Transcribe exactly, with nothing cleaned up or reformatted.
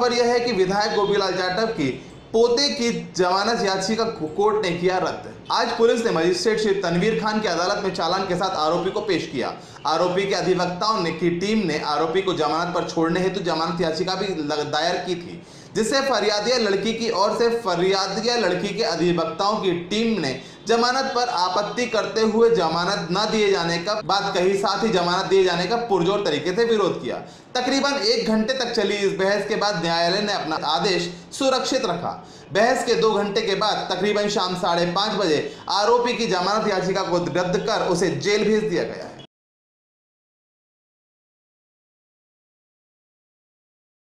खबर यह है कि विधायक गोपीलाल जाटव की पोते की जमानत याचिका कोर्ट ने किया रद्द। आज पुलिस ने मजिस्ट्रेट श्री तनवीर खान की अदालत में चालान के साथ आरोपी को पेश किया। आरोपी के अधिवक्ताओं ने की टीम ने आरोपी को जमानत पर छोड़ने हेतु जमानत याचिका भी दायर की थी, जिससे फरियादिया लड़की की ओर से फरियादिया लड़की के अधिवक्ताओं की टीम ने जमानत पर आपत्ति करते हुए जमानत न दिए जाने का बात कही, साथ ही जमानत दिए जाने का पुरजोर तरीके से विरोध किया। तकरीबन एक घंटे तक चली इस बहस के बाद न्यायालय ने अपना आदेश सुरक्षित रखा। बहस के दो घंटे के बाद तकरीबन शाम साढ़े पाँच बजे आरोपी की जमानत याचिका को रद्द कर उसे जेल भेज दिया गया है।